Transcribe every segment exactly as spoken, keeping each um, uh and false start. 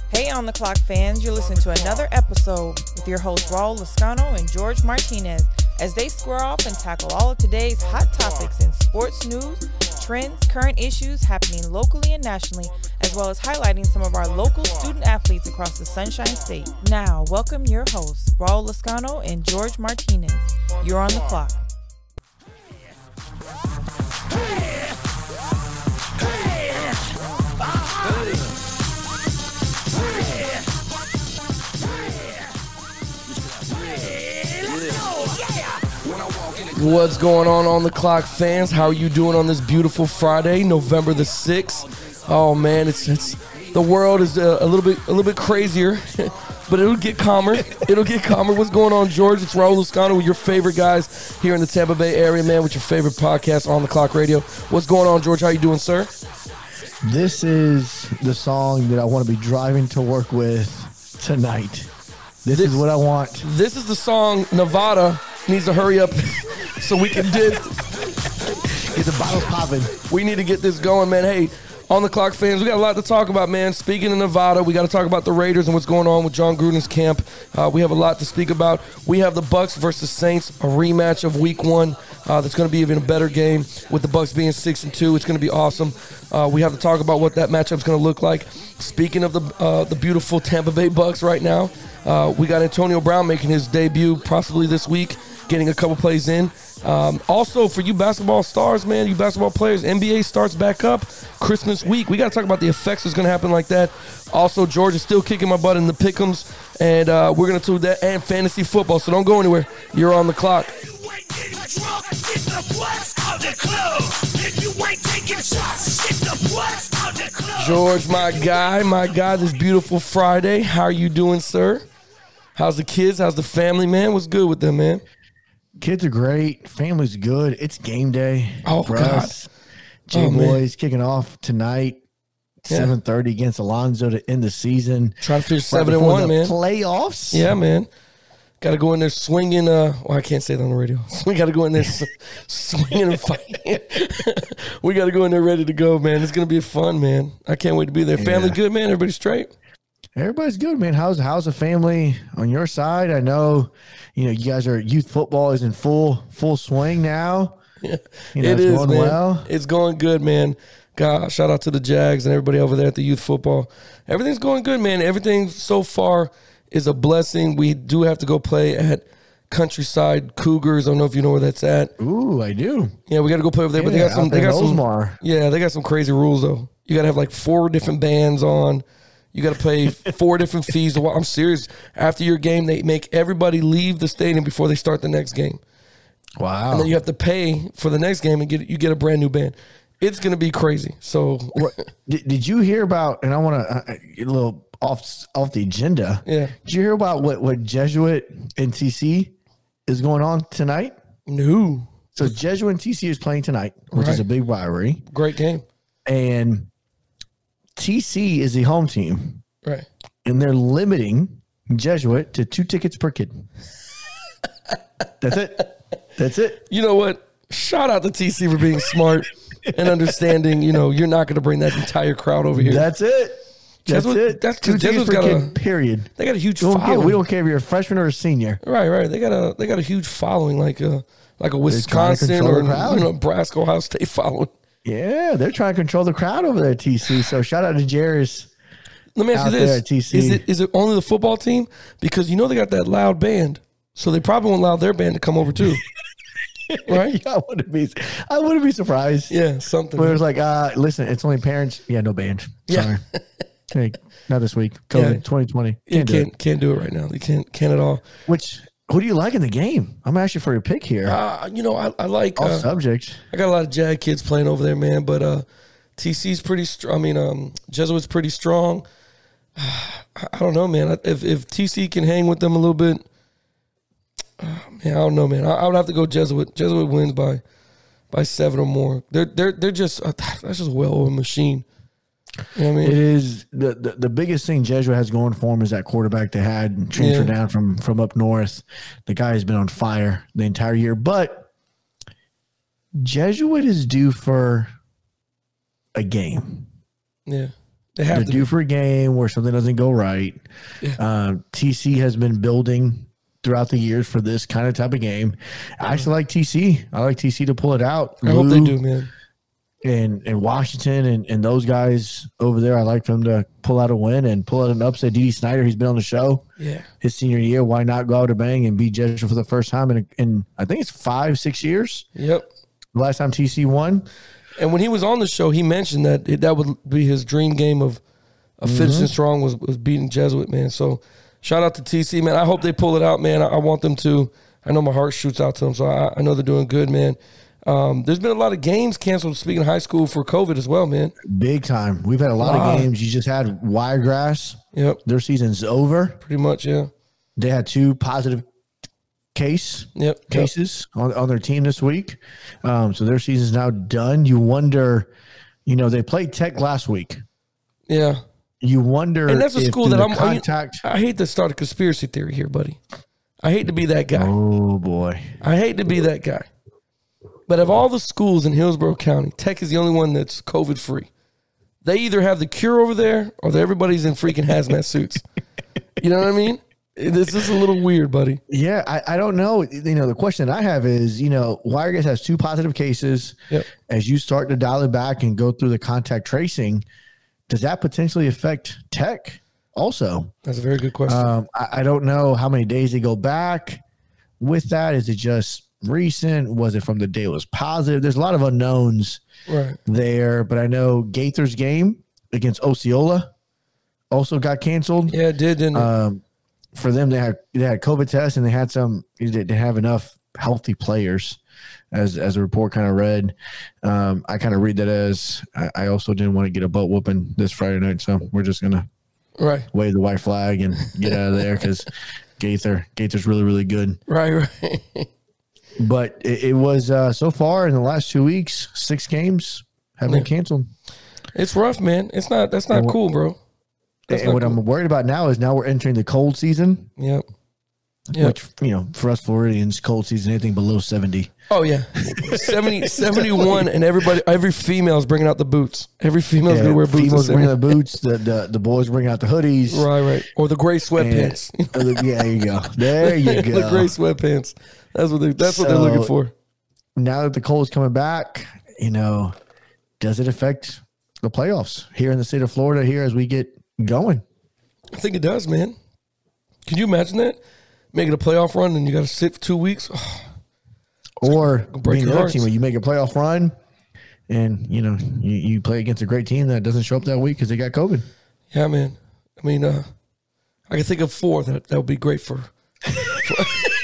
Hey On The Clock fans, you're listening to another episode with your hosts Raul Lascano and George Martinez as they square off and tackle all of today's hot topics in sports news, trends, current issues happening locally and nationally, as well as highlighting some of our local student athletes across the Sunshine State. Now, welcome your hosts, Raul Lascano and George Martinez. You're on the clock. What's going on on the clock, fans? How are you doing on this beautiful Friday, November the sixth? Oh man, it's it's the world is a, a little bit a little bit crazier, but it'll get calmer. It'll get calmer. What's going on, George? It's Raul Lascano with your favorite guys here in the Tampa Bay area, man, with your favorite podcast, On the Clock Radio. What's going on, George? How you doing, sir? This is the song that I want to be driving to work with tonight. This, this is what I want. This is the song Nevada needs to hurry up so we can dip. Get the bottles popping. We need to get this going, man. Hey, On the Clock fans, we got a lot to talk about, man. Speaking of Nevada, we got to talk about the Raiders and what's going on with John Gruden's camp. Uh, we have a lot to speak about. We have the Bucs versus Saints, a rematch of Week One. Uh, that's going to be even a better game with the Bucs being six and two. It's going to be awesome. Uh, we have to talk about what that matchup's going to look like. Speaking of the uh, the beautiful Tampa Bay Bucs right now, uh, we got Antonio Brown making his debut possibly this week, getting a couple plays in. Um, also, for you basketball stars, man, you basketball players, N B A starts back up Christmas week. We got to talk about the effects that's going to happen like that. Also, George is still kicking my butt in the pick'ems, and uh, we're going to do that and fantasy football. So don't go anywhere. You're on the clock. George, my guy, my guy, this beautiful Friday. How are you doing, sir? How's the kids? How's the family, man? What's good with them, man? Kids are great. Family's good. It's game day. Oh, for God. us. J-Boys oh, kicking off tonight, yeah. seven thirty against Alonzo to end the season. Trying to finish seven and one, man. Playoffs. Yeah, man. Got to go in there swinging. Uh, well, I can't say that on the radio. We got to go in there swinging and fighting. We got to go in there ready to go, man. It's going to be fun, man. I can't wait to be there. Yeah. Family good, man? Everybody straight? Everybody's good, man. How's how's the family on your side? I know, you know, you guys are youth football is in full full swing now. Yeah, you know, it it's is, going man. Well. It's going good, man. God, shout out to the Jags and everybody over there at the youth football. Everything's going good, man. Everything so far is a blessing. We do have to go play at Countryside Cougars. I don't know if you know where that's at. Ooh, I do. Yeah, we got to go play over there. Yeah, but they got some. They got some. Osmar. Yeah, they got some crazy rules though. You got to have like four different bands on. You got to pay four different fees. I'm serious. After your game, they make everybody leave the stadium before they start the next game. Wow. And then you have to pay for the next game and get you get a brand new band. It's going to be crazy. So, did, did you hear about, and I want to uh, get a little off off the agenda. Yeah. Did you hear about what, what Jesuit and T C is going on tonight? No. So Jesuit and T C is playing tonight, which right. is a big rivalry. Great game. And T C is the home team. Right. And they're limiting Jesuit to two tickets per kid. That's it. That's it. You know what? Shout out to T C for being smart and understanding, you know, you're not going to bring that entire crowd over here. That's it. That's Jesuit, it. That's two tickets per got kid, a, period. They got a huge we don't following. Care, we don't care if you're a freshman or a senior. Right, right. They got a they got a huge following, like a like a Wisconsin or you know, Nebraska, Ohio State following. Yeah, they're trying to control the crowd over there at T C. So shout out to Jairus. Let me ask you this: T C. Is it is it only the football team? Because you know they got that loud band, so they probably won't allow their band to come over too. Right? Yeah, I wouldn't be. I wouldn't be surprised. Yeah, something. But it was like, uh, listen, it's only parents. Yeah, no band. Sorry. Yeah. Hey, not this week. COVID yeah. twenty twenty. Can't, can't, can't, can't do it right now. They can't can't at all. Which who do you like in the game? I'm asking for your pick here. Uh, you know, I, I like all uh, subjects. I got a lot of Jag kids playing over there, man. But uh, T C's pretty strong. I mean, um, Jesuit's pretty strong. I don't know, man. If if T C can hang with them a little bit, uh, man, I don't know, man. I, I would have to go Jesuit. Jesuit wins by by seven or more. They're they're they're just uh, that's just a well-oiled machine. You know what I mean? It is the, the the biggest thing Jesuit has going for him is that quarterback they had transferred Yeah. down from from up north. The guy has been on fire the entire year, but Jesuit is due for a game. Yeah. They have They're to due be. for a game where something doesn't go right. Yeah. Um, T C has been building throughout the years for this kind of type of game. I actually like T C. I like T C to pull it out. I hope they do, man. And, and Washington and, and those guys over there, I like them to pull out a win and pull out an upset. D D Snyder, he's been on the show. Yeah. His senior year, why not go out a bang and beat Jesuit for the first time in, in I think it's five, six years. Yep. The last time T C won. And when he was on the show, he mentioned that it, that would be his dream game of, of Mm-hmm. finishing strong was, was beating Jesuit, man. So shout out to T C, man. I hope they pull it out, man. I, I want them to. I know my heart shoots out to them, so I, I know they're doing good, man. Um, there's been a lot of games canceled, speaking of high school, for COVID as well, man. Big time. We've had a lot Wow. of games. You just had Wiregrass. Yep, Their season's over. pretty much, yeah. They had two positive case Yep, yep. cases on, on their team this week. Um, so their season's now done. You wonder, you know, they played Tech last week. Yeah. You wonder And that's a if school through that the I'm contact. I, I hate to start a conspiracy theory here, buddy. I hate to be that guy. Oh boy. I hate to be that guy. But of all the schools in Hillsborough County, Tech is the only one that's COVID free. They either have the cure over there or everybody's in freaking hazmat suits. You know what I mean? This is a little weird, buddy. Yeah, I, I don't know. You know, the question that I have is, you know, Wiregrass has two positive cases. Yep. As you start to dial it back and go through the contact tracing, does that potentially affect Tech also? That's a very good question. Um, I, I don't know how many days they go back with that. Is it just recent? Was it from the day it was positive? There's a lot of unknowns right. there, but I know Gaither's game against Osceola also got canceled. Yeah, it did, didn't it? Um, for them, they had they had COVID tests and they had some. They didn't have enough healthy players, as as the report kind of read. Um, I kind of read that as I, I also didn't want to get a butt whooping this Friday night, so we're just gonna right. wave the white flag and get out of there because Gaither Gaither's really really good. Right, right. But it, it was uh, so far in the last two weeks, six games have been Yeah. canceled. It's rough, man. It's not. That's not And what- cool, bro. That's And not what cool. I'm worried about now is now we're entering the cold season, Yep. Yep. which, you know, for us Floridians, cold season, anything below seventy. Oh yeah, seventy, seventy-one, and everybody, every female's bringing out the boots. Every female's Yeah, gonna wear boots. females at bringing seventy. the boots, the, the the boys bringing out the hoodies. Right, right, or the gray sweatpants. And- uh, yeah, there you go. There you go. the gray sweatpants. That's what they. That's what they're So- looking for. Now that the cold's coming back, you know, does it affect the playoffs here in the state of Florida here as we get going? I think it does, man. Can you imagine that? Making a playoff run and you got to sit for two weeks. Or break being your the other hearts. team where you make a playoff run and, you know, you, you play against a great team that doesn't show up that week because they got COVID. Yeah, man. I mean, uh, I can think of four that that would be great for. for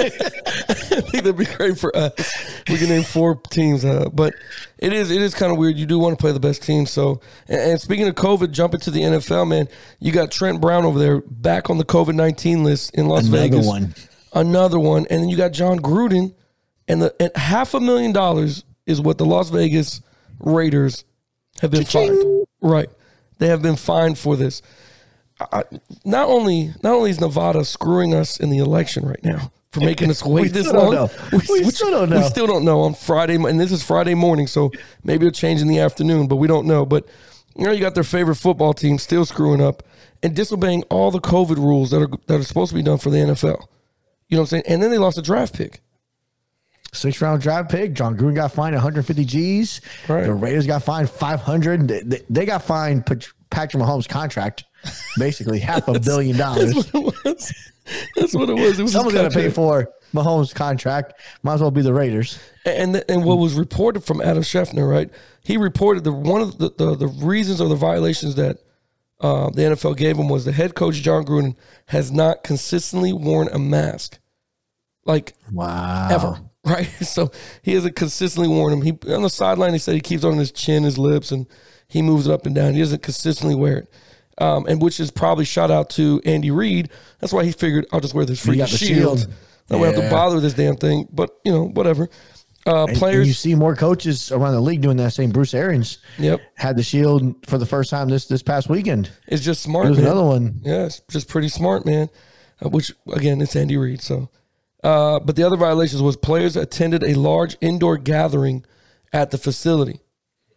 I think that'd be great for us. We can name four teams, uh, but it is it is kind of weird. You do want to play the best team. So, and, and speaking of COVID, jumping to the N F L, man, you got Trent Brown over there back on the COVID nineteen list in Las Another Vegas. one. Another one, and then you got John Gruden, and the and half a million dollars is what the Las Vegas Raiders have been fined. Right, they have been fined for this. I, not only not only is Nevada screwing us in the election right now for making us wait We this still don't long, know. We still don't know. We still don't know on Friday, and this is Friday morning, so maybe it'll change in the afternoon, but we don't know. But you know, you got their favorite football team still screwing up and disobeying all the COVID rules that are that are supposed to be done for the N F L. You know what I'm saying? And then they lost a draft pick. Six round draft pick. John Gruden got fined one hundred fifty G's. Right. The Raiders got fined five hundred. They, they, they got fined Pat- Patrick Mahomes' contract, basically half a billion dollars. That's what it was. That's what it was. It was Someone's his got to pay contract. for Mahomes' contract. Might as well be the Raiders. And and what was reported from Adam Schefter, right? He reported that one of the, the, the reasons or the violations that uh, the N F L gave him was the head coach, John Gruden, has not consistently worn a mask. Like, Wow. ever, right? So he hasn't consistently worn them. He on the sideline, he said he keeps on his chin, his lips, and he moves it up and down. He doesn't consistently wear it, um, and which is probably shout out to Andy Reid. That's why he figured I'll just wear this You freaking got the shield. shield. I won't have to Yeah. bother with this damn thing. But you know, whatever. Uh, And- players, and you see more coaches around the league doing that same. Bruce Arians yep, had the shield for the first time this this past weekend. it's just smart. There's man. another one. Yeah, it's just pretty smart, man. Uh, which again, it's Andy Reid. So, uh, but the other violations was players attended a large indoor gathering at the facility.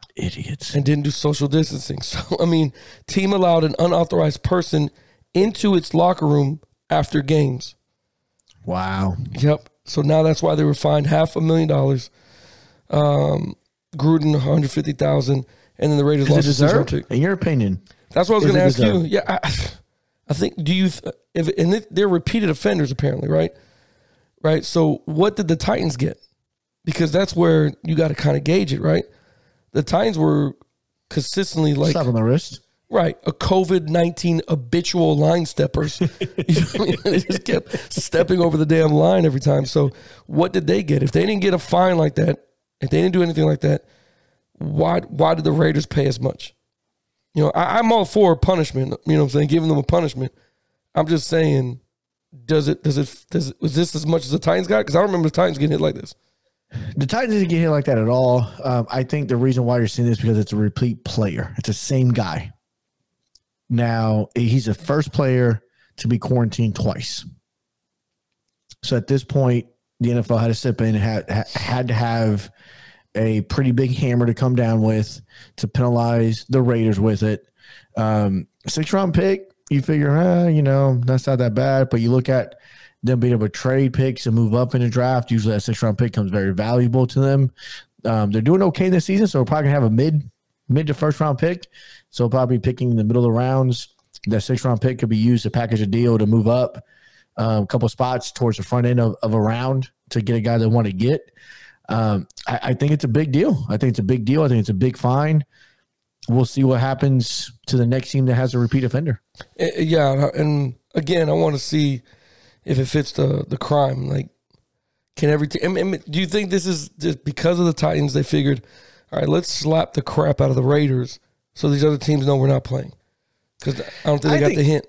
Idiots. And didn't do social distancing. So, I mean, team allowed an unauthorized person into its locker room after games. Wow. Yep. So now that's why they were fined half a million dollars. Um, Gruden, one hundred fifty thousand dollars. And then the Raiders Is lost it a six round deserved? pick. In your opinion? That's what I was Is going to it ask you. deserved? Yeah, I, I think. Do you? If and they're repeated offenders apparently, right? Right. So what did the Titans get? Because that's where you got to kind of gauge it, right? The Titans were consistently like Slap on the wrist. right a COVID nineteen habitual line steppers. You know what I mean? They just kept stepping over the damn line every time. So what did they get? If they didn't get a fine like that, if they didn't do anything like that, why why did the Raiders pay as much? You know, I, I'm all for punishment. You know what I'm saying? Giving them a punishment. I'm just saying, does it, does it, does it, was this as much as the Titans got? Because I don't remember the Titans getting hit like this. The Titans didn't get hit like that at all. Um, I think the reason why you're seeing this is because it's a repeat player. It's the same guy. Now, he's the first player to be quarantined twice. So at this point, the N F L had to step in and had, had to have a pretty big hammer to come down with to penalize the Raiders with it. Um, six round pick, you figure, eh, you know, that's not that bad. But you look at them being able to trade picks and move up in the draft. Usually that six round pick comes very valuable to them. Um, they're doing okay this season, so we're probably going to have a mid mid to first round pick. So probably picking in the middle of the rounds. That six round pick could be used to package a deal to move up um, a couple spots towards the front end of, of a round to get a guy they want to get. Um, I, I think it's a big deal. I think it's a big deal. I think it's a big fine. We'll see what happens to the next team that has a repeat offender. Yeah, and again, I want to see if it fits the the crime. Like, can every team? I mean, do you think this is just because of the Titans? They figured, all right, let's slap the crap out of the Raiders so these other teams know we're not playing. Because I don't think they I got think, the hint.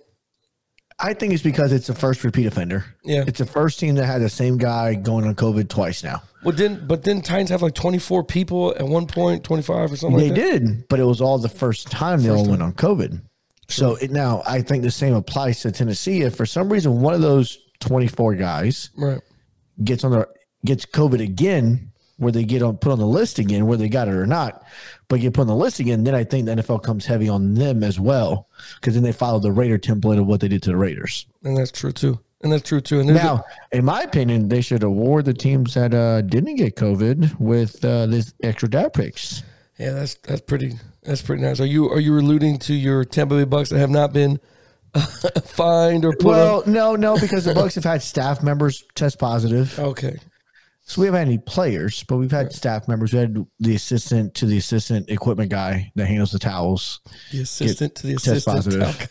I think it's because it's the first repeat offender. Yeah, it's the first team that had the same guy going on COVID twice now. Well, then, but then Titans have like twenty-four people at one point, twenty-five or something they like that. They did, but it was all the first time first they all time. went on COVID. True. So it, now I think the same applies to Tennessee. If for some reason one of those twenty-four guys right. gets on the gets COVID again, where they get on put on the list again, whether they got it or not, but get put on the list again, then I think the N F L comes heavy on them as well, because then they follow the Raider template of what they did to the Raiders. And that's true too. And that's true too. And now, a, in my opinion, they should award the teams that uh, didn't get COVID with uh, this extra draft picks. Yeah, that's that's pretty that's pretty nice. Are you are you alluding to your Tampa Bay Bucs that have not been uh, fined or put? Well, on? no, no, because the Bucs have had staff members test positive. Okay. So we haven't had any players, but we've had right. staff members. We had the assistant to the assistant equipment guy that handles the towels. The assistant to the assistant positive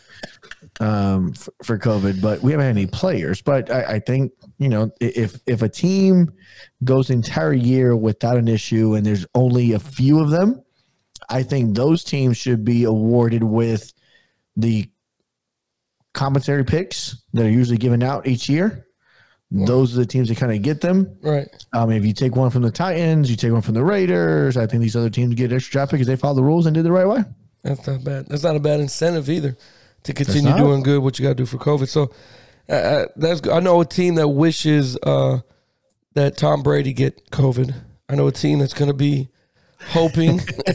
um, for, for COVID, but we haven't had any players. But I, I think, you know, if if a team goes the entire year without an issue and there's only a few of them, I think those teams should be awarded with the compensatory picks that are usually given out each year. Those are the teams that kind of get them. Right. Um, if you take one from the Titans, you take one from the Raiders, I think these other teams get extra draft pick because they follow the rules and did the right way. That's not bad. That's not a bad incentive either to continue doing good, what you got to do for COVID. So uh, that's good. I know a team that wishes uh, that Tom Brady get COVID. I know a team that's going to be hoping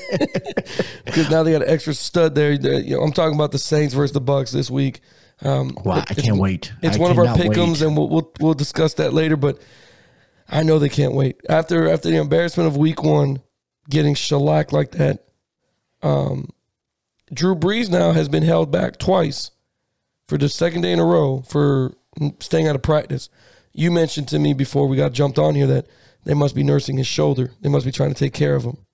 because now they got an extra stud there. You know, I'm talking about the Saints versus the Bucs this week. Um, wow, I can't wait. It's I one of our pick'ems, and we'll, we'll we'll discuss that later. But I know they can't wait after after the embarrassment of Week One, getting shellacked like that. Um, Drew Brees now has been held back twice for the second day in a row for staying out of practice. You mentioned to me before we got jumped on here that they must be nursing his shoulder. They must be trying to take care of him.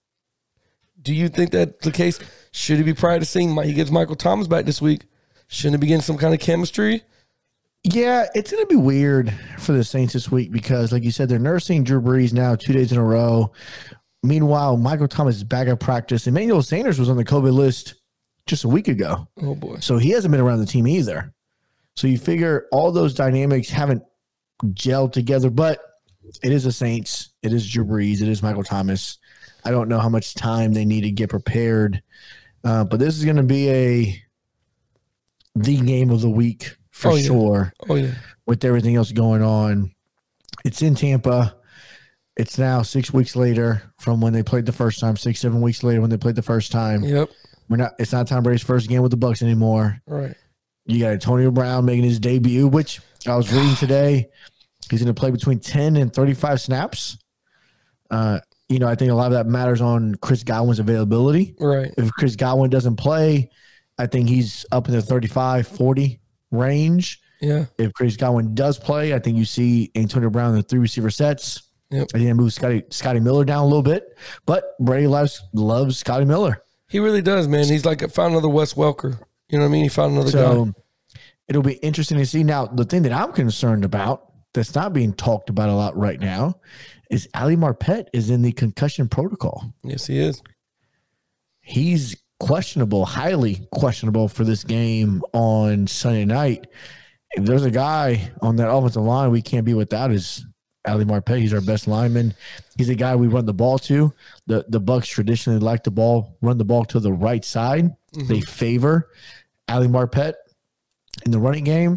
Do you think that's the case? Should he be practicing? He gets Michael Thomas back this week. Shouldn't it be getting some kind of chemistry? Yeah, it's going to be weird for the Saints this week because, like you said, they're nursing Drew Brees now two days in a row. Meanwhile, Michael Thomas is back at practice. Emmanuel Sanders was on the COVID list just a week ago. Oh, boy. So he hasn't been around the team either. So you figure all those dynamics haven't gelled together, but it is the Saints. It is Drew Brees. It is Michael Thomas. I don't know how much time they need to get prepared, uh, but this is going to be a the game of the week for oh, yeah. sure. Oh yeah, with everything else going on, it's in Tampa. It's now six weeks later from when they played the first time, six, seven weeks later when they played the first time. Yep. We're not. It's not Tom Brady's first game with the Bucs anymore. Right. You got Antonio Brown making his debut, which I was reading today. He's going to play between ten and thirty-five snaps. Uh, you know, I think a lot of that matters on Chris Godwin's availability. Right. If Chris Godwin doesn't play, I think he's up in the thirty-five, forty range. Yeah. If Chris Godwin does play, I think you see Antonio Brown in the three receiver sets. Yep. I think they move Scotty, Scotty Miller down a little bit, but Brady loves, loves Scotty Miller. He really does, man. He's like found another Wes Welker. You know what I mean? He found another so, guy. It'll be interesting to see. Now, the thing that I'm concerned about that's not being talked about a lot right now is Ali Marpet is in the concussion protocol. Yes, he is. He's questionable, highly questionable for this game on Sunday night. If there's a guy on that offensive line we can't be without is Ali Marpet. He's our best lineman. He's a guy we run the ball to. The the Bucs traditionally like the ball, run the ball to the right side. Mm-hmm. They favor Ali Marpet in the running game.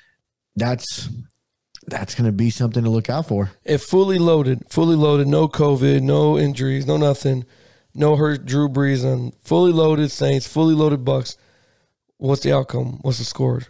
That's that's going to be something to look out for. If fully loaded, fully loaded, no COVID, no injuries, no nothing, no hurt Drew Brees, on fully loaded Saints, fully loaded Bucs, what's the outcome? What's the score?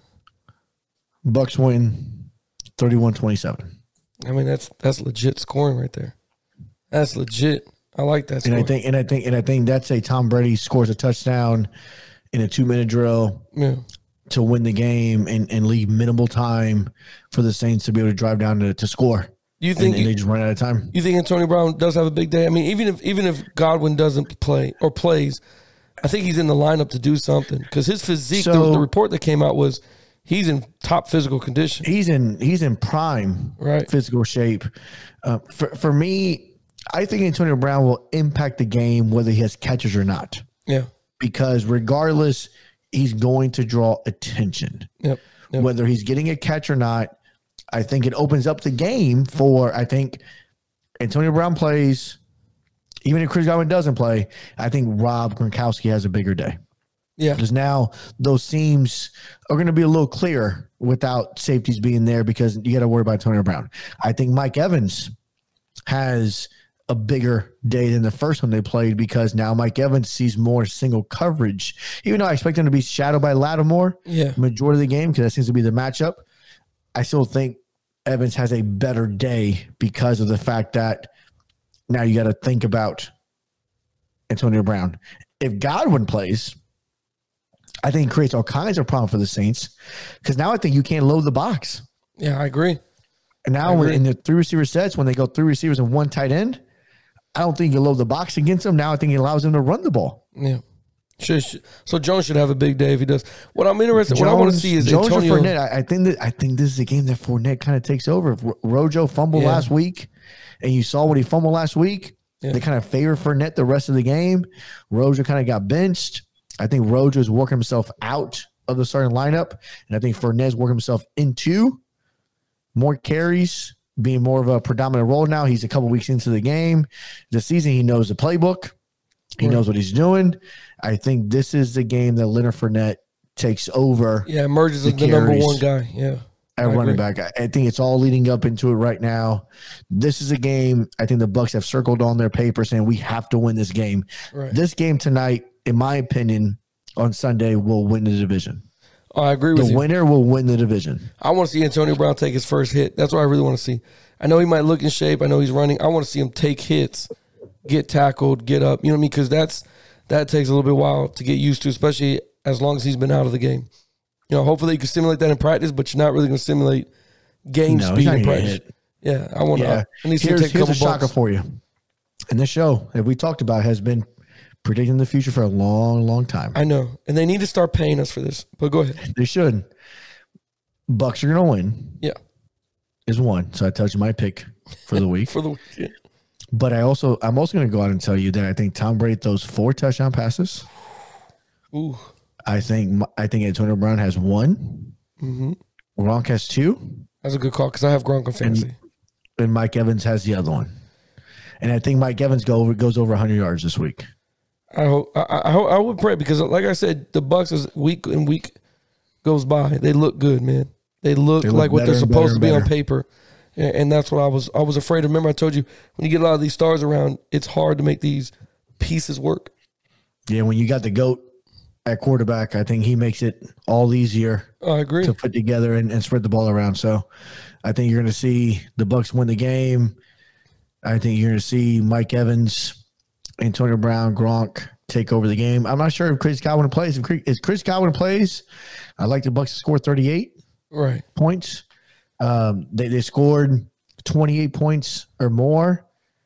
Bucs win thirty-one twenty-seven. I mean, that's that's legit scoring right there. That's legit. I like that score. And I think and I think and I think that's a Tom Brady scores a touchdown in a two-minute drill. Yeah. To win the game and, and leave minimal time for the Saints to be able to drive down to, to score. You think and, and they just run out of time? You think Antonio Brown does have a big day? I mean, even if even if Godwin doesn't play or plays, I think he's in the lineup to do something because his physique. So, the, the report that came out was he's in top physical condition. He's in he's in prime right. physical shape. Uh, for for me, I think Antonio Brown will impact the game whether he has catches or not. Yeah, because regardless, he's going to draw attention. Yep. Yep. Whether he's getting a catch or not, I think it opens up the game for, I think, Antonio Brown plays, even if Chris Godwin doesn't play, I think Rob Gronkowski has a bigger day. Yeah. Because now those seams are going to be a little clearer without safeties being there because you got to worry about Antonio Brown. I think Mike Evans has a bigger day than the first one they played because now Mike Evans sees more single coverage. Even though I expect him to be shadowed by Lattimore yeah. majority of the game because that seems to be the matchup, I still think Evans has a better day because of the fact that now you got to think about Antonio Brown. If Godwin plays, I think it creates all kinds of problems for the Saints because now I think you can't load the box. Yeah, I agree. And now when, in the three receiver sets, when they go three receivers and one tight end, I don't think you load the box against him. Now I think it allows him to run the ball. Yeah. Should, should, so Jones should have a big day if he does. What I'm interested, Jones, what I want to see is Jones Antonio. or Fournette. I, I think that I think this is a game that Fournette kind of takes over. If Rojo fumbled yeah. last week, and you saw what he fumbled last week, yeah. they kind of favor Fournette the rest of the game. Rojo kind of got benched. I think Rojo is working himself out of the starting lineup, and I think Fournette's working himself into more carries, being more of a predominant role now. He's a couple weeks into the game. The season, he knows the playbook. He right. knows what he's doing. I think this is the game that Leonard Fournette takes over. Yeah, emerges as the, the number one guy. Yeah. At running back. I think it's all leading up into it right now. This is a game I think the Bucs have circled on their paper saying we have to win this game. Right. This game tonight, in my opinion, on Sunday will win the division. Oh, I agree with the you. The winner will win the division. I want to see Antonio Brown take his first hit. That's what I really want to see. I know he might look in shape. I know he's running. I want to see him take hits, get tackled, get up. You know what I mean? Because that's that takes a little bit while to get used to, especially as long as he's been out of the game. You know, hopefully you can simulate that in practice, but you're not really going to simulate game no, speed in practice. Yeah, I want yeah. to. I need to here's, take a here's couple a shocker bucks. for you. And this show that we talked about has been predicting the future for a long, long time. I know, and they need to start paying us for this. But go ahead. They should. Bucs are going to win. Yeah, is one. So I told you my pick for the week. for the week. Yeah. But I also, I'm also going to go out and tell you that I think Tom Brady throws four touchdown passes. Ooh. I think I think Antonio Brown has one. Mm-hmm. Gronk has two. That's a good call because I have Gronk on fantasy. And, and Mike Evans has the other one. And I think Mike Evans go over, goes over one hundred yards this week. I hope I, I hope I would pray because, like I said, the Bucs as week and week goes by, they look good, man. They look, they look like what they're supposed to be on paper. And, and that's what I was I was afraid of. Remember I told you, when you get a lot of these stars around, it's hard to make these pieces work. Yeah, when you got the GOAT at quarterback, I think he makes it all easier I agree. to put together and, and spread the ball around. So I think you're going to see the Bucs win the game. I think you're going to see Mike Evans, Antonio Brown, Gronk take over the game. I'm not sure if Chris Godwin plays. If Chris, if Chris Godwin plays, I'd like the Bucs to score thirty-eight right. points. Um, they, they scored twenty-eight points or more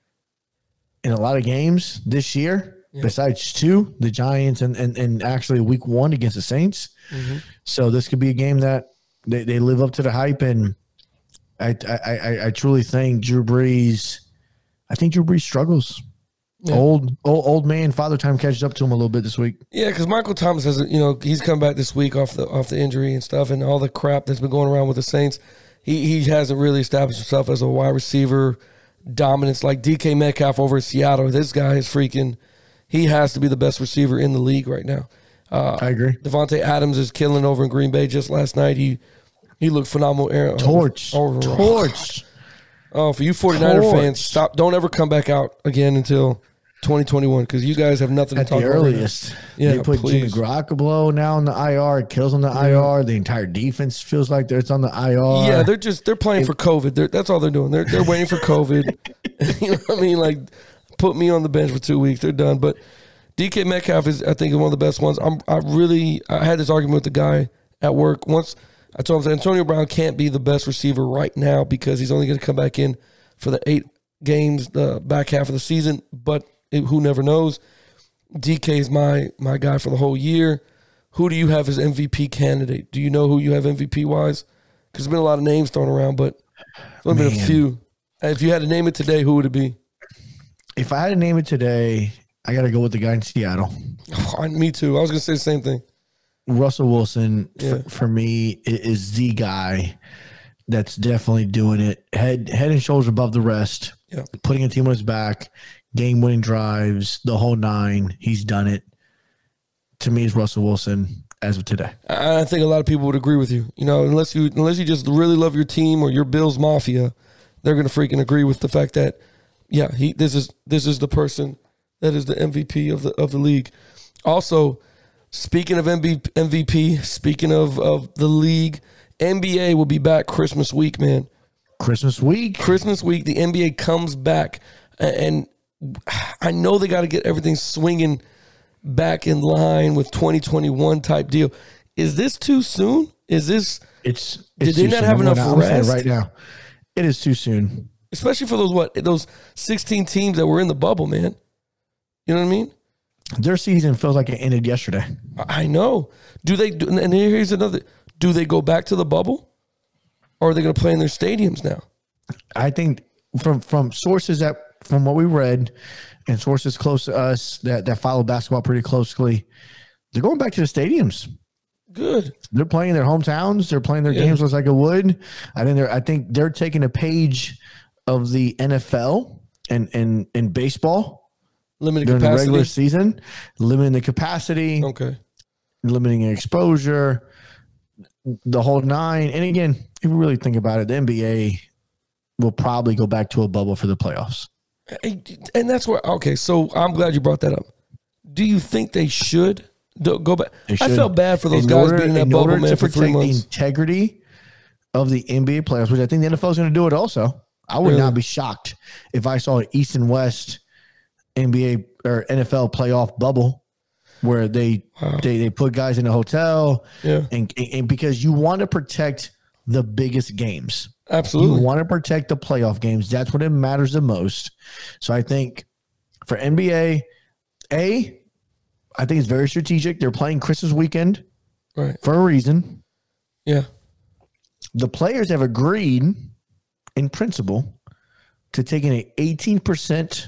in a lot of games this year, yeah. besides two, the Giants and, and, and actually week one against the Saints. Mm-hmm. So this could be a game that they, they live up to the hype. And I, I, I, I truly think Drew Brees, I think Drew Brees struggles. Yeah. Old, old old man, father time catches up to him a little bit this week. Yeah, because Michael Thomas has, you know, he's come back this week off the off the injury and stuff, and all the crap that's been going around with the Saints. He he hasn't really established himself as a wide receiver dominance like D K Metcalf over at Seattle. This guy is freaking. He has to be the best receiver in the league right now. Uh, I agree. Devontae Adams is killing over in Green Bay just last night. He he looked phenomenal. Aaron, Torch, over, torch. Oh, for you 49er Torch. fans, stop! Don't ever come back out again until twenty twenty-one, because you guys have nothing At to talk the about. earliest. Yeah, they put please. Jimmy Garoppolo now on the I R, Kills on the yeah. I R. The entire defense feels like it's on the I R. Yeah, they're just they're playing it, for COVID. They're, that's all they're doing. They're they're waiting for COVID. You know what I mean? Like, put me on the bench for two weeks. They're done. But D K Metcalf is, I think, one of the best ones. I'm I really I had this argument with the guy at work once. I told him that Antonio Brown can't be the best receiver right now because he's only going to come back in for the eight games the back half of the season. But it, who never knows? D K is my my guy for the whole year. Who do you have as M V P candidate? Do you know who you have M V P wise? Because there's been a lot of names thrown around, but there's only been a few. If you had to name it today, who would it be? If I had to name it today, I got to go with the guy in Seattle. Oh, me too. I was going to say the same thing. Russell Wilson, yeah. for, for me, is the guy that's definitely doing it. Head head and shoulders above the rest. Yeah. Putting a team on his back. Game-winning drives, the whole nine. He's done it. To me, it's Russell Wilson as of today. I think a lot of people would agree with you. You know, unless you unless you just really love your team or your Bills Mafia, they're going to freaking agree with the fact that, yeah, he this is this is the person that is the M V P of the of the league. Also, speaking of M V P, speaking of of the league, N B A will be back Christmas week, man. Christmas week. Christmas week, the N B A comes back, and I know they got to get everything swinging back in line with twenty twenty-one type deal. Is this too soon? Is this? It's. it's did they not soon. have I'm enough gonna, rest right now? It is too soon, especially for those what those sixteen teams that were in the bubble, man. You know what I mean? Their season feels like it ended yesterday. I know. Do they? Do, and here's another. Do they go back to the bubble, or are they going to play in their stadiums now? I think from from sources that. From what we read and sources close to us that, that follow basketball pretty closely, they're going back to the stadiums. Good. They're playing their hometowns. They're playing their yeah. games just like it would. I think they're I think they're taking a page of the N F L and and, and baseball. Limited during capacity. the regular season. Limiting the capacity. Okay. Limiting exposure. The whole nine. And again, if you really think about it, the N B A will probably go back to a bubble for the playoffs. And that's where, okay, so I'm glad you brought that up. Do you think they should go back? I felt bad for those in guys order, being in that in bubble, man, for three months. The integrity of the N B A playoffs, which I think the N F L is going to do it also. I would really? not be shocked if I saw an East and West N B A or N F L playoff bubble where they wow. they, they put guys in a hotel. Yeah. And, and because you want to protect the biggest games. Absolutely. You want to protect the playoff games. That's what it matters the most. So I think for N B A, A, I think it's very strategic. They're playing Christmas weekend right. for a reason. Yeah. The players have agreed in principle to taking an eighteen percent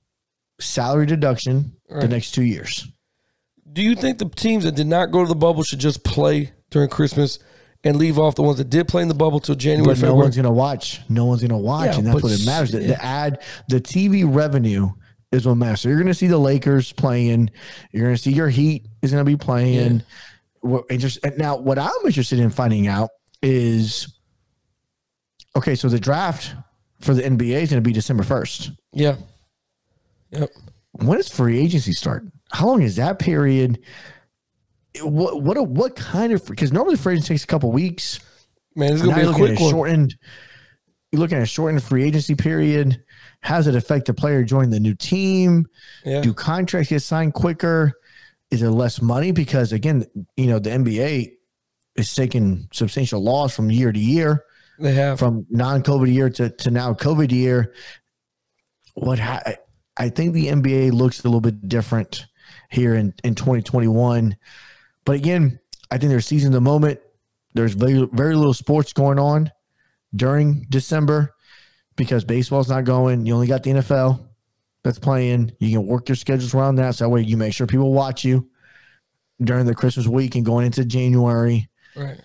salary deduction right. the next two years. Do you think the teams that did not go to the bubble should just play during Christmas and leave off the ones that did play in the bubble till January, but no February? one's going to watch. No one's going to watch, yeah, and that's what it matters. The, yeah. the ad, the T V revenue is what matters. So you're going to see the Lakers playing. You're going to see your Heat is going to be playing. Yeah. Now, what I'm interested in finding out is Okay, so the draft for the N B A is going to be December first. Yeah. Yep. When does free agency start? How long is that period? What what what kind of, because normally free agency takes a couple weeks. Man, it's gonna be a quick one. Shortened, you're looking at a shortened free agency period. How does it affect the player joining the new team? Yeah. Do contracts get signed quicker? Is there less money? Because again, you know, the N B A is taking substantial loss from year to year. They have from non-COVID year to, to now COVID year. What ha- I think the N B A looks a little bit different here in, in twenty twenty-one. But again, I think there's season of the moment. There's very, very little sports going on during December because baseball's not going. You only got the N F L that's playing. You can work your schedules around that. So that way you make sure people watch you during the Christmas week and going into January. Right.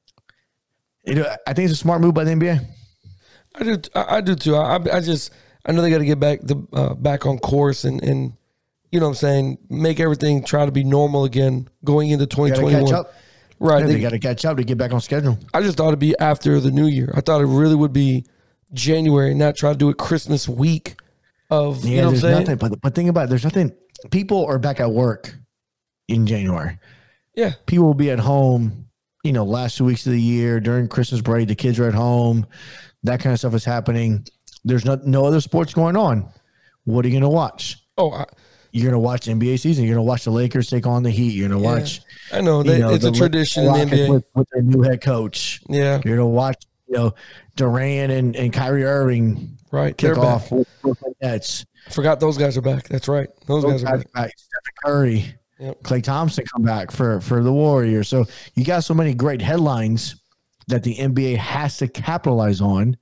It, I think it's a smart move by the N B A. I do. I, I do too. I, I just. I know they got to get back the uh, back on course and and you know what I'm saying, make everything try to be normal again going into twenty twenty-one. Catch up. Right. Yeah, they, they got to catch up to get back on schedule. I just thought it'd be after the new year. I thought it really would be January, not try to do it Christmas week of. Yeah, you know there's what I'm saying? nothing. But but think about it. There's nothing. People are back at work in January. Yeah. People will be at home. You know, last two weeks of the year during Christmas break, the kids are at home. That kind of stuff is happening. There's no, no other sports going on. What are you going to watch? Oh, I, you're going to watch N B A season. You're going to watch the Lakers take on the Heat. You're going to yeah, watch. I know, they, you know it's a tradition in the N B A with, with their new head coach. Yeah, you're going to watch. You know, Durant and, and Kyrie Irving. Right, kick they're off back. with Brooklyn Nets. I forgot those guys are back. That's right. Those, those guys, guys are back. back. Stephen Curry. Yep. Klay Thompson come back for, for the Warriors. So you got so many great headlines that the N B A has to capitalize on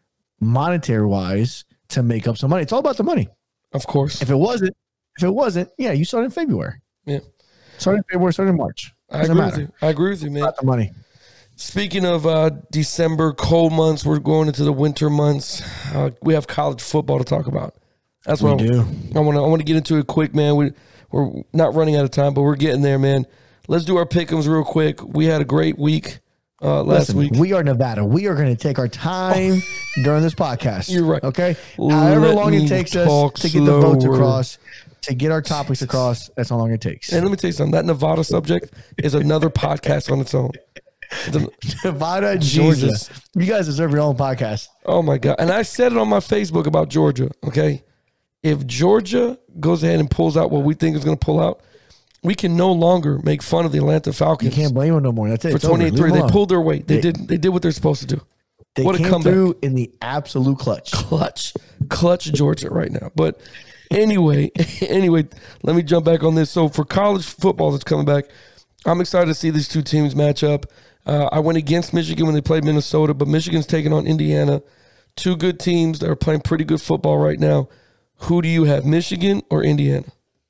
monetary wise to make up some money. It's all about the money. Of course. If it wasn't, if it wasn't, yeah, you start in February. Yeah. Start in February, start in March. I agree matter. with you. I agree with you, man. It's about the money. Speaking of uh, December, cold months, we're going into the winter months. Uh, we have college football to talk about. That's what we I, do. I want to I want to get into it quick, man. We We're not running out of time, but we're getting there, man. Let's do our pick'ems real quick. We had a great week uh, last Listen, week. We are Nevada. We are going to take our time oh. during this podcast. You're right. Okay? Let However long it takes us to get slower. the votes across, to get our topics across, that's how long it takes. And let me tell you something. That Nevada subject is another podcast on its own. The, Nevada, Georgia. Jesus. You guys deserve your own podcast. Oh, my God. And I said it on my Facebook about Georgia, okay? If Georgia goes ahead and pulls out what we think is going to pull out, we can no longer make fun of the Atlanta Falcons. You can't blame them no more. That's it. For twenty-eight three, they pulled their weight. They, they did They did what they're supposed to do. They what came a comeback. through in the absolute clutch. Clutch. Clutch Georgia right now. But anyway, anyway, let me jump back on this. So for college football that's coming back, I'm excited to see these two teams match up. Uh, I went against Michigan when they played Minnesota, but Michigan's taking on Indiana. Two good teams that are playing pretty good football right now. Who do you have, Michigan or Indiana?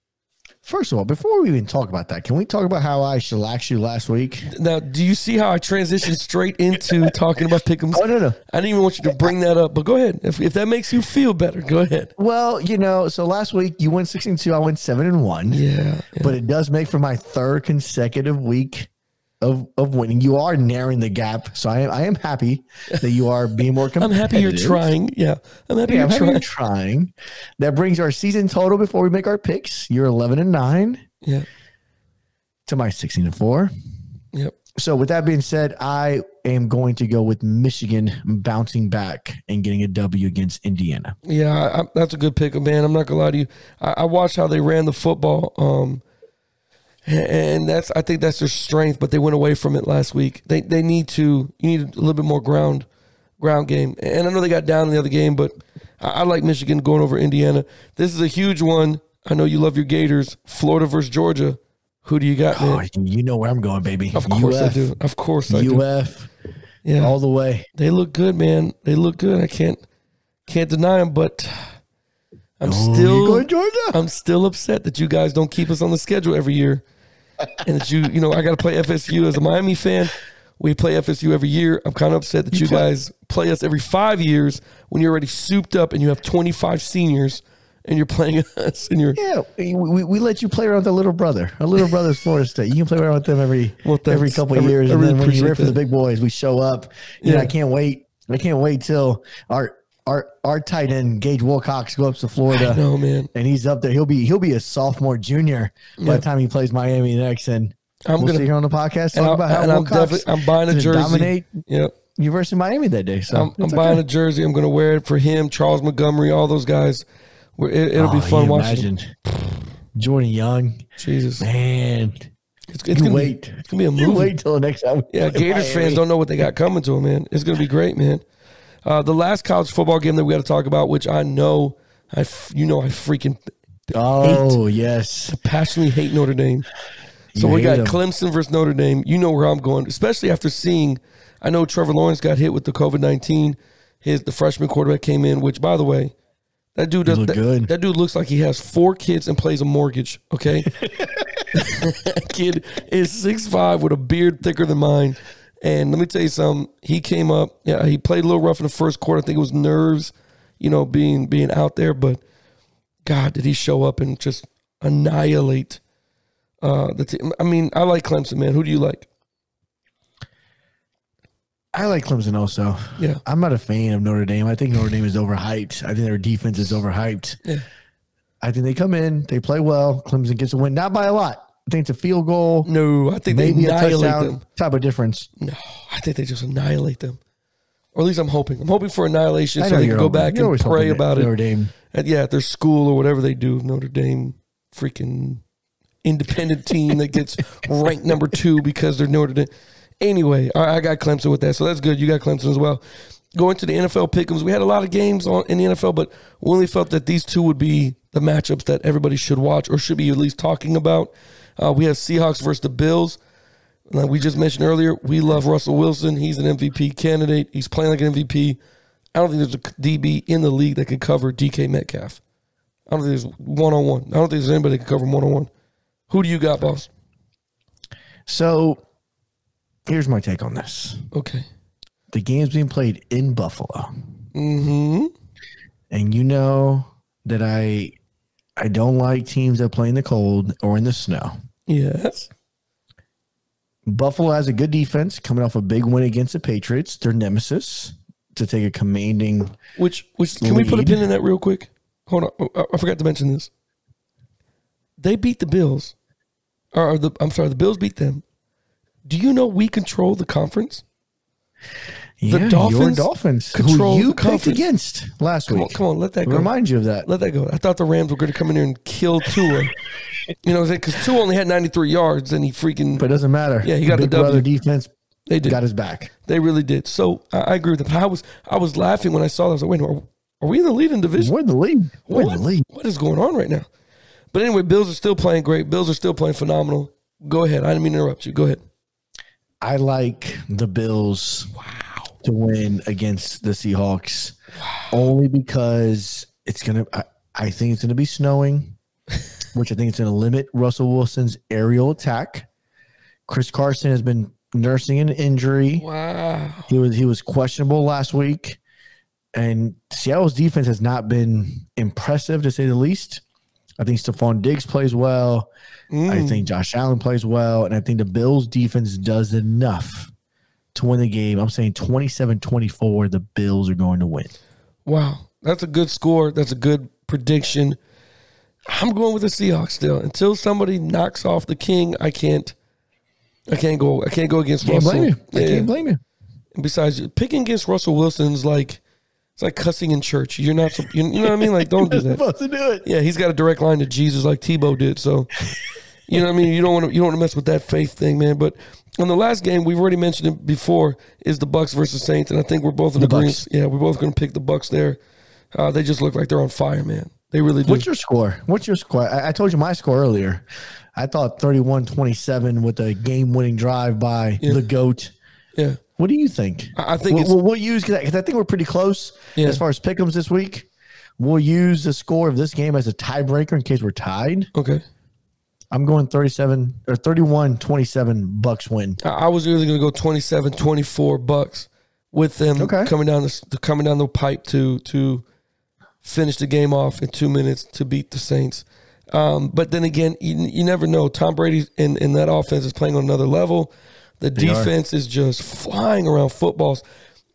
First of all, before we even talk about that, can we talk about how I shellacked you last week? Now, do you see how I transitioned straight into talking about pick'ems? Oh, no, no. I didn't even want you to bring that up, but go ahead. If, if that makes you feel better, go ahead. Well, you know, so last week you went six and two, I went seven and one. Yeah, yeah. But it does make for my third consecutive week of of winning. You are narrowing the gap, so I am I am happy that you are being more competitive. I'm happy you're trying. Yeah, I'm happy, yeah, you're, I'm happy trying. you're trying. That brings our season total before we make our picks. You're eleven and nine. Yeah. To my sixteen and four. Yep. So with that being said, I am going to go with Michigan bouncing back and getting a W against Indiana. Yeah, I, I, that's a good pick, man. I'm not gonna lie to you. I, I watched how they ran the football. Um, And that's, I think that's their strength, but they went away from it last week. They they need to, you need a little bit more ground ground game. And I know they got down in the other game, but I, I like Michigan going over Indiana. This is a huge one. I know you love your Gators. Florida versus Georgia. Who do you got, man? Oh, you know where I'm going, baby. Of course U F. I do. Of course I U F. do. Yeah, all the way. They look good, man. They look good. I can't can't deny them, but I'm oh, still you going Georgia? I'm still upset that you guys don't keep us on the schedule every year. And that you, you know, I got to play F S U as a Miami fan. We play F S U every year. I'm kind of upset that you, you play. guys play us every five years when you're already souped up and you have twenty-five seniors and you're playing us. And you're yeah, we, we let you play around with a little brother. A little brother's Florida State. You can play around with them every well, every couple of years. I, I and then when you're ready for the big boys, we show up. You yeah, know, I can't wait. I can't wait till our our our tight end Gage Wilcox go up to Florida. No man, and he's up there. He'll be he'll be a sophomore, junior by yeah. the time he plays Miami next. And I'm we'll gonna see here on the podcast talk and about I, how and I'm Wilcox definitely I'm buying a jersey. Dominate Yep. University of Miami that day. So I'm, I'm okay. buying a jersey. I'm gonna wear it for him, Charles Montgomery, all those guys. It, it'll oh, be fun you watching. Imagine. Jordan Young, Jesus, man. It's, it's you gonna wait. Be, it's gonna be a movie. You wait till the next time. Yeah, Gators fans don't know what they got coming to them, man. It's gonna be great, man. Uh, the last college football game that we got to talk about, which I know, I f- you know, I freaking oh hate, yes, passionately hate Notre Dame. So you we got them. Clemson versus Notre Dame. You know where I'm going, especially after seeing. I know Trevor Lawrence got hit with the COVID nineteen. His the freshman quarterback came in, which by the way, that dude does that, good. that dude looks like he has four kids and plays a mortgage. Okay, that kid is six five with a beard thicker than mine. And let me tell you something. He came up. Yeah, he played a little rough in the first quarter. I think it was nerves, you know, being being out there. But God, did he show up and just annihilate uh, the team? I mean, I like Clemson, man. Who do you like? I like Clemson also. Yeah, I'm not a fan of Notre Dame. I think Notre Dame is overhyped. I think their defense is overhyped. Yeah. I think they come in, they play well. Clemson gets a win, not by a lot. I think it's a field goal. No, I think maybe they a annihilate touchdown them. Type of difference. No, I think they just annihilate them. Or at least I'm hoping. I'm hoping for annihilation I so know they you're can go hoping. back You're and always pray hoping about that it. Notre Dame. At, yeah, at their school or whatever they do. Notre Dame, freaking independent team that gets ranked number two because they're Notre Dame. Anyway, I, I got Clemson with that, so that's good. You got Clemson as well. Going to the N F L pick'ems, we had a lot of games on in the N F L, but we only felt that these two would be the matchups that everybody should watch or should be at least talking about. Uh, we have Seahawks versus the Bills. Like we just mentioned earlier, we love Russell Wilson. He's an M V P candidate. He's playing like an M V P. I don't think there's a D B in the league that can cover D K Metcalf. I don't think there's one-on-one. I don't think there's anybody that can cover him one-on-one. Who do you got, boss? So here's my take on this. Okay. The game's being played in Buffalo. Mm-hmm. And you know that I I don't like teams that play in the cold or in the snow. Yes. Buffalo has a good defense coming off a big win against the Patriots, their nemesis, to take a commanding Which, which can we put a lead. pin in that real quick? Hold on. I- I forgot to mention this. They beat the Bills. Or or the I'm sorry, the Bills beat them. Do you know we control the conference? Yeah, The Dolphins your Dolphins, control who you the picked conference. against last Come on, week. come on, let that go. Remind you of that. Let that go. I thought the Rams were going to come in here and kill Tua. You know, because Tua only had ninety-three yards, and he freaking But it doesn't matter. Yeah, he got the Big W. Brother defense they did. got his back. They really did. So I, I agree with them. I was I was laughing when I saw that. I was like, wait, are, are we in the lead in division? We're in the lead. We're in What? the lead. What is going on right now? But anyway, Bills are still playing great. Bills are still playing phenomenal. Go ahead. I didn't mean to interrupt you. Go ahead. I like the Bills Wow. to win against the Seahawks only because it's gonna. I, I think it's gonna be snowing, which I think it's gonna limit Russell Wilson's aerial attack. Chris Carson has been nursing an injury. Wow. He was he was questionable last week, and Seattle's defense has not been impressive to say the least. I think Stephon Diggs plays well. Mm. I think Josh Allen plays well, and I think the Bills' defense does enough to win the game. I'm saying twenty-seven twenty-four, the Bills are going to win. Wow. That's a good score. That's a good prediction. I'm going with the Seahawks still. Until somebody knocks off the king, I can't I can't go I can't go against Can't Russell. blame you. I Yeah. can't blame you. And besides, picking against Russell Wilson's like it's like cussing in church. You're not you know what I mean? Like don't do You're that. supposed to do it. Yeah, he's got a direct line to Jesus like Tebow did. So, you know what I mean? You don't want to you don't want to mess with that faith thing, man. But on the last game, we've already mentioned it before, is the Bucs versus Saints, and I think we're both in The agreement. Bucs. Yeah, we're both going to pick the Bucs there. Uh, they just look like they're on fire, man. They really do. What's your score? What's your score? I, I told you my score earlier. I thought thirty-one twenty-seven with a game-winning drive by Yeah. the GOAT. Yeah, What do you think? I I think We'll, it's we'll, we'll use because I think we're pretty close Yeah. as far as pick'ems this week. We'll use the score of this game as a tiebreaker in case we're tied. okay. I'm going thirty-seven or thirty-one twenty-seven Bucks win. I, I was really going to go twenty-seven twenty-four Bucks with them Okay. coming down the coming down the pipe to to finish the game off in two minutes to beat the Saints. Um, but then again, you, you never know. Tom Brady in, in that offense is playing on another level. The They are. defense is just flying around footballs.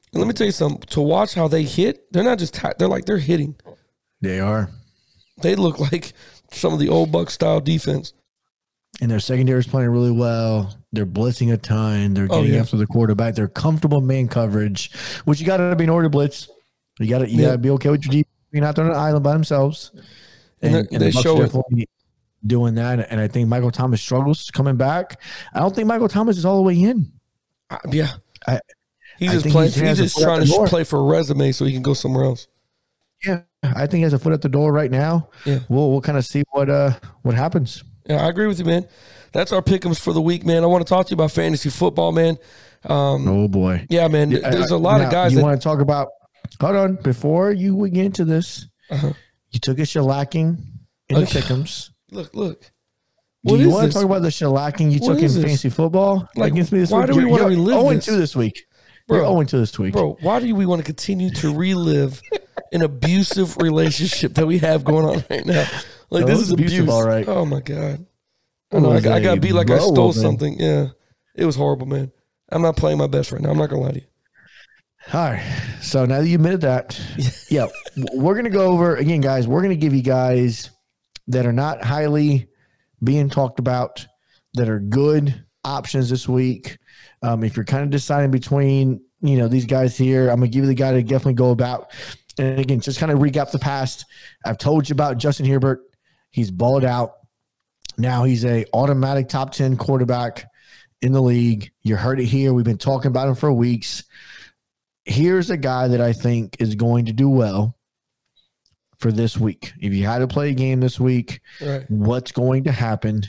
And let me tell you something. To watch how they hit, they're not just ta- they're like they're hitting. They are. They look like some of the old Bucs style defense. And their secondary is playing really well. They're blitzing a ton. They're getting oh, yeah. after the quarterback. They're comfortable man coverage, which you got to be in order to blitz. You got to you yeah. got to be okay with your defense being out there on an island by themselves. And, and, and and they the show it. Doing that, and I think Michael Thomas struggles coming back. I don't think Michael Thomas is all the way in. Uh, yeah. I, He's just playing. He's just trying to play for a resume so he can go somewhere else. Yeah, I think he has a foot at the door right now. Yeah, we'll we'll kind of see what uh what happens. Yeah, I agree with you, man. That's our pick'ems for the week, man. I want to talk to you about fantasy football, man. Um, oh boy, yeah, man. There's a lot now, of guys. You that, want to talk about? Hold on, before you get into this, uh-huh. you took a shellacking in okay. the pick'ems. Look, look. Do what you want this? to talk about the shellacking you what took in this? fantasy football like, against me this why week? do we want to relive oh this? oh two this week. Bro, You're oh two this week. Bro, why do we want to continue to relive an abusive relationship that we have going on right now? Like, no, this is abusive, abuse. All right. Oh, my God. I know. I, I got beat like I stole something. Yeah. It was horrible, man. I'm not playing my best right now. I'm not going to lie to you. All right. So now that you admitted that, yeah, we're going to go over, again, guys, we're going to give you guys that are not highly being talked about, that are good options this week. Um, if you're kind of deciding between, you know, these guys here, I'm going to give you the guy to definitely go about. And again, just kind of recap the past. I've told you about Justin Herbert. He's balled out. Now he's a automatic top ten quarterback in the league. You heard it here. We've been talking about him for weeks. Here's a guy that I think is going to do well for this week. If you had to play a game this week, right. what's going to happen?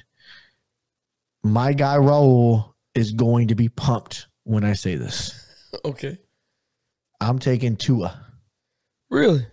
My guy Raul is going to be pumped when I say this. Okay. I'm taking Tua. Really?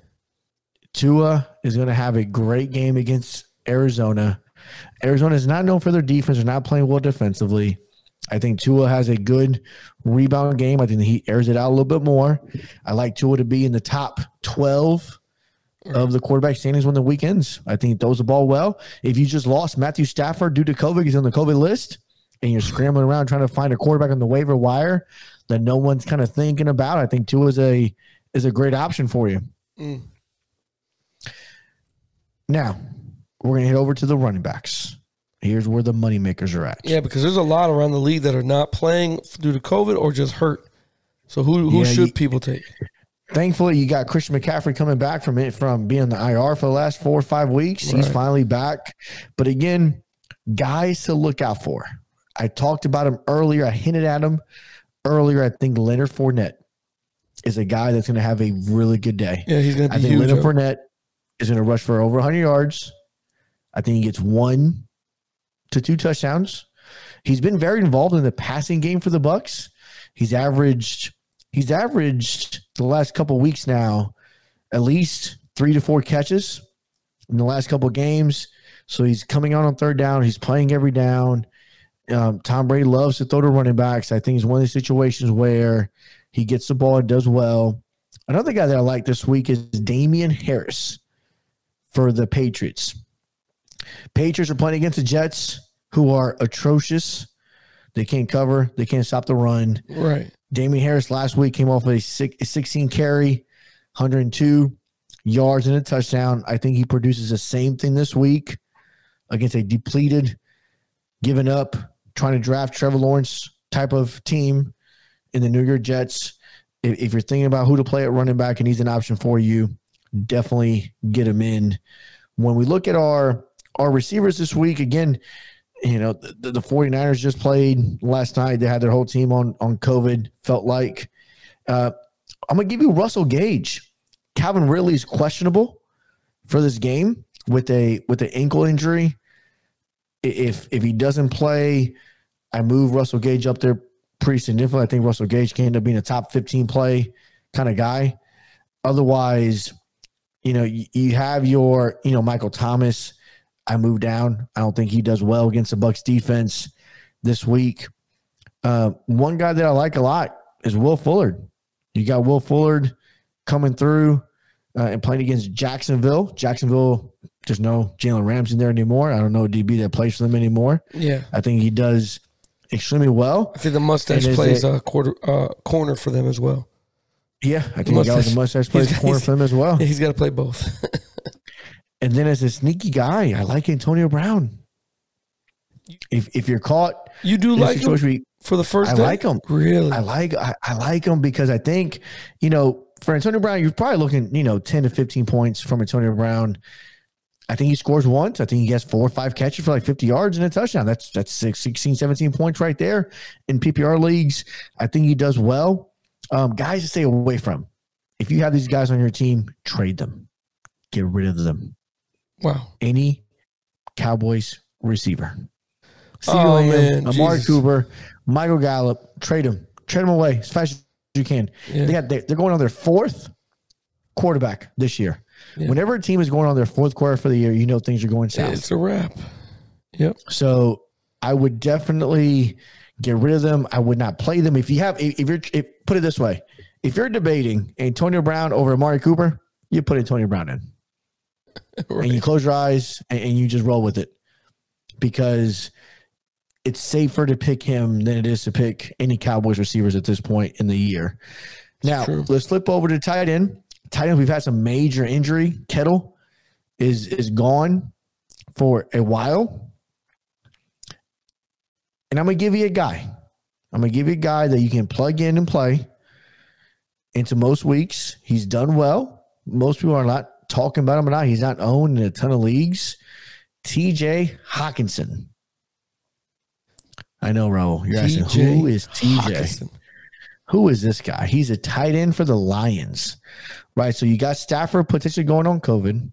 Tua is going to have a great game against Arizona. Arizona is not known for their defense. They're not playing well defensively. I think Tua has a good rebound game. I think he airs it out a little bit more. I like Tua to be in the top twelve of the quarterback standings when the weekends. I think he throws the ball well. If you just lost Matthew Stafford due to COVID, he's on the COVID list, and you're scrambling around trying to find a quarterback on the waiver wire that no one's kind of thinking about, I think Tua is a is a great option for you. Mm. Now, we're going to hit over to the running backs. Here's where the moneymakers are at. Yeah, because there's a lot around the league that are not playing due to COVID or just hurt. So who who yeah, should you, people take? Thankfully, you got Christian McCaffrey coming back from it from being on the I R for the last four or five weeks. Right. He's finally back. But again, guys to look out for. I talked about him earlier. I hinted at him earlier. I think Leonard Fournette is a guy that's going to have a really good day. Yeah, he's going to be I think huge. Leonard Fournette is going to rush for over one hundred yards. I think he gets one to two touchdowns. He's been very involved in the passing game for the Bucs. He's averaged he's averaged the last couple of weeks now at least three to four catches in the last couple of games. So he's coming out on third down. He's playing every down. Um, Tom Brady loves to throw to running backs. I think it's one of these situations where he gets the ball and does well. Another guy that I like this week is Damian Harris for the Patriots. Patriots are playing against the Jets, who are atrocious. They can't cover. They can't stop the run. Right. Damian Harris last week came off a sixteen carry, one hundred two yards and a touchdown. I think he produces the same thing this week against a depleted, giving up, trying to draft Trevor Lawrence type of team in the New York Jets. If, if you're thinking about who to play at running back and he's an option for you, definitely get him in. When we look at our our receivers this week, again, you know, the, the 49ers just played last night. They had their whole team on, on COVID, felt like. Uh, I'm going to give you Russell Gage. Calvin Ridley's questionable for this game with a with an ankle injury. If if he doesn't play, I move Russell Gage up there pretty significantly. I think Russell Gage can end up being a top fifteen play kind of guy. Otherwise, you know, you, you have your, you know, Michael Thomas. I move down. I don't think he does well against the Bucs defense this week. Uh, one guy that I like a lot is Will Fuller. You got Will Fuller coming through uh, and playing against Jacksonville. Jacksonville, there's no Jalen Ramsey there anymore. I don't know D B that plays for them anymore. Yeah. I think he does extremely well. I think the mustache plays a quarter uh, corner for them as well. Yeah, I think that was a mustache plays corner for him as well. He's got to play both. And then as a sneaky guy, I like Antonio Brown. If if you're caught, you do like him we, for the first I day? like him. Really? I like I, I like him because I think, you know, for Antonio Brown, you're probably looking, you know, ten to fifteen points from Antonio Brown. I think he scores once. I think he gets four or five catches for like fifty yards and a touchdown. That's that's sixteen, seventeen points right there in P P R leagues. I think he does well. Um, guys to stay away from. If you have these guys on your team, trade them. Get rid of them. Wow. Any Cowboys receiver. CeeDee Oh, Lamb, man. Amari Jesus. Cooper, Michael Gallup, trade them. Trade them away as fast as you can. Yeah. They got, they're going on their fourth quarterback this year. Yeah. Whenever a team is going on their fourth quarter for the year, you know things are going south. It's a wrap. Yep. So I would definitely get rid of them. I would not play them. If you have, if you're, if, put it this way, if you're debating Antonio Brown over Amari Cooper, you put Antonio Brown in. Right. And you close your eyes and, and you just roll with it because it's safer to pick him than it is to pick any Cowboys receivers at this point in the year. Now, let's flip over to tight end. Tight end, we've had some major injury. Kittle is is gone for a while. And I'm going to give you a guy. I'm going to give you a guy that you can plug in and play into most weeks. He's done well. Most people are not talking about him or not. He's not owned in a ton of leagues. T J Hockenson. I know, Raul. You're asking, who is T J? Hockenson. Who is this guy? He's a tight end for the Lions. Right, so you got Stafford potentially going on COVID.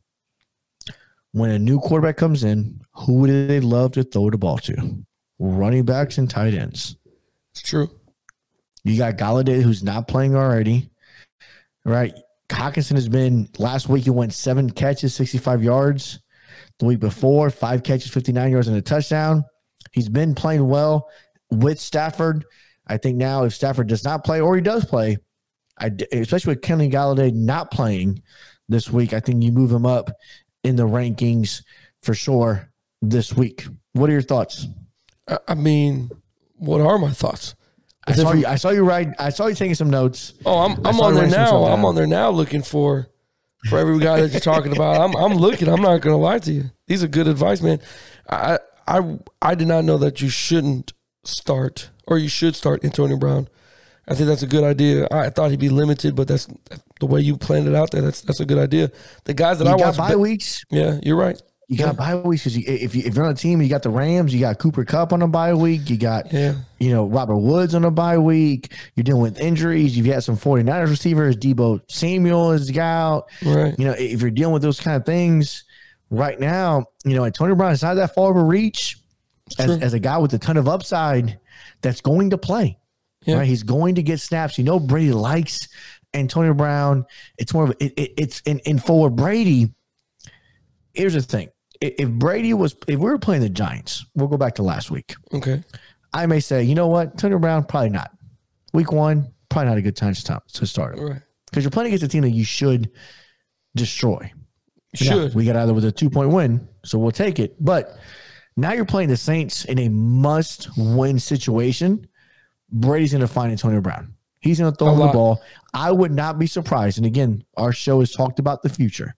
When a new quarterback comes in, who do they love to throw the ball to? Running backs and tight ends. It's true. You got Galladay, who's not playing already. Right, Hockenson has been, last week he went seven catches, sixty-five yards. The week before, five catches, fifty-nine yards and a touchdown. He's been playing well with Stafford. I think now if Stafford does not play or he does play, I, especially with Kenny Galladay not playing this week, I think you move him up in the rankings for sure this week. What are your thoughts? I mean, what are my thoughts? I saw, you, I saw you write. I saw you taking some notes. Oh, I'm I'm on there now. I'm on there now looking for for every guy that you're talking about. I'm I'm looking. I'm not going to lie to you. These are good advice, man. I I I did not know that you shouldn't start or you should start Antonio Brown. I think that's a good idea. I thought he'd be limited, but that's the way you planned it out there. That's that's a good idea. The guys that you I got watch, bye weeks. Yeah, you're right. You got yeah. bye weeks because you, if you if you're on a team, you got the Rams, you got Cooper Kupp on a bye week, you got yeah. you know Robert Woods on a bye week. You're dealing with injuries. You've had some 49ers receivers. Debo Samuel is out. Right. You know, if you're dealing with those kind of things right now, you know, Antonio Brown is not that far of a reach as, as a guy with a ton of upside that's going to play. Yeah. Right, he's going to get snaps. You know, Brady likes Antonio Brown. It's more of it, it, it's in in for Brady. Here's the thing: if Brady was, if we were playing the Giants, we'll go back to last week. Okay, I may say, you know what, Antonio Brown probably not. Week one, probably not a good time to start to start him, right? Because you're playing against a team that you should destroy. You should. We got either with a two point win, so we'll take it. But now you're playing the Saints in a must win situation. Brady's going to find Antonio Brown. He's going to throw him the ball. I would not be surprised. And again, our show has talked about the future.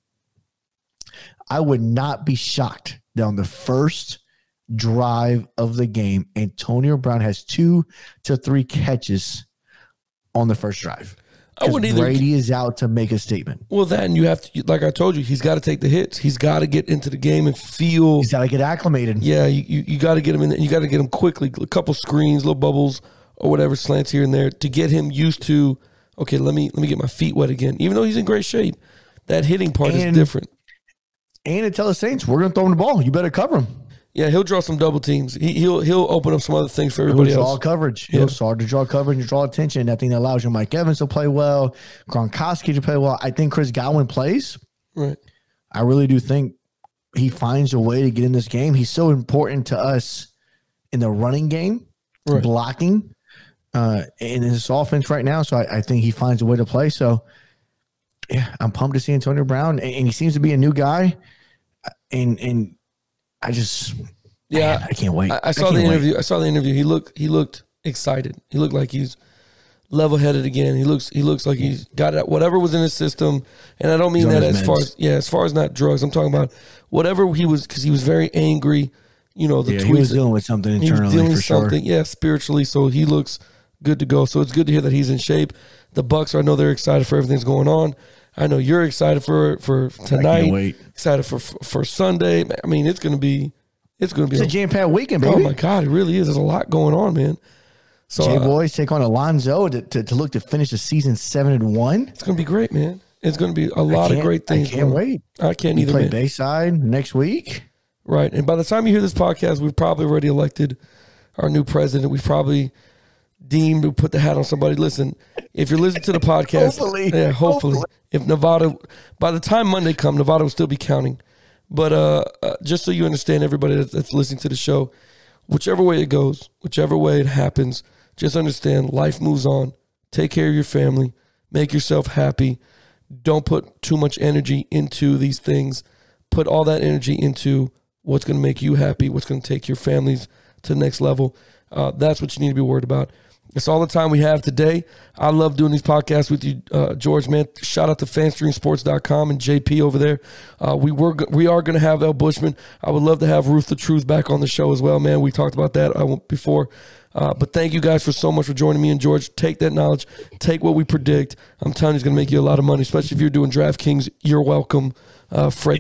I would not be shocked that on the first drive of the game, Antonio Brown has two to three catches on the first drive. I wouldn't either. Brady is out to make a statement. Well, then you have to, like I told you, he's got to take the hits. He's got to get into the game and feel. He's got to get acclimated. Yeah, you, you, you got to get him in. You got to get him quickly. A couple screens, little bubbles, or whatever slants here and there to get him used to. Okay, let me let me get my feet wet again. Even though he's in great shape, that hitting part and, is different. And to tell the Saints, we're going to throw him the ball. You better cover him. Yeah, he'll draw some double teams. He, he'll he'll open up some other things for everybody he'll draw else. Coverage. Yeah. He'll start to draw coverage and draw attention. I think that allows you Mike Evans to play well, Gronkowski to play well. I think Chris Godwin plays. Right. I really do think he finds a way to get in this game. He's so important to us in the running game, right. blocking, uh, in this offense right now. So I, I think he finds a way to play. So, yeah, I'm pumped to see Antonio Brown. And, and he seems to be a new guy. And and I just – Yeah, man, I can't wait. I, I saw I the wait. interview. I saw the interview. He looked he looked excited. He looked like he's level-headed again. He looks he looks like he's got it, whatever was in his system. And I don't mean that as meds. far as yeah, as far as not drugs. I'm talking about whatever he was, because he was very angry. You know, the yeah, tweets. He was dealing with something internally, he was dealing for with something, sure. Yeah, spiritually. So he looks good to go. So it's good to hear that he's in shape. The Bucs, I know they're excited for everything that's going on. I know you're excited for for tonight. I can't wait. Excited for for Sunday. I mean, it's gonna be it's gonna be it's a, a jam-packed weekend, baby. Oh my God, it really is. There's a lot going on, man. So J uh, Boys take on Alonzo to, to to look to finish the season seven and one. It's gonna be great, man. It's gonna be a lot of great things. I can't wait. I can't we either. Play man. Bayside next week. Right, and by the time you hear this podcast, we've probably already elected our new president. We've probably deemed to put the hat on somebody. Listen, if you're listening to the podcast, hopefully, yeah, hopefully, hopefully, if Nevada, by the time Monday comes, Nevada will still be counting. But uh, uh, just so you understand, everybody that's, that's listening to the show, whichever way it goes, whichever way it happens, just understand life moves on. Take care of your family. Make yourself happy. Don't put too much energy into these things. Put all that energy into what's going to make you happy, what's going to take your families to the next level. Uh, that's what you need to be worried about. That's all the time we have today. I love doing these podcasts with you, uh, George, man. Shout out to fan stream sports dot com and J P over there. Uh, we were we are going to have El Bushman. I would love to have Ruth the Truth back on the show as well, man. We talked about that uh, before. Uh, but thank you guys for so much for joining me and George. Take that knowledge. Take what we predict. I'm telling you, it's going to make you a lot of money, especially if you're doing DraftKings. You're welcome. Uh, Fred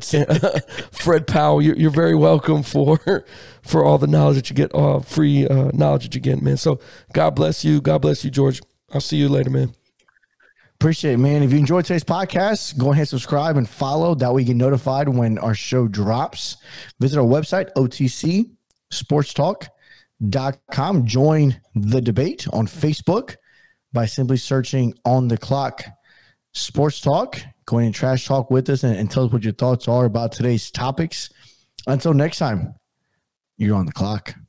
Fred Powell, you're, you're very welcome for for all the knowledge that you get, uh, free uh, knowledge that you get, man. So God bless you. God bless you, George. I'll see you later, man. Appreciate it, man. If you enjoyed today's podcast, go ahead, subscribe, and follow. That way you get notified when our show drops. Visit our website, O T C sports talk dot com. Join the debate on Facebook by simply searching On the Clock Sports Talk. Go in and trash talk with us and, and tell us what your thoughts are about today's topics. Until next time, you're on the clock.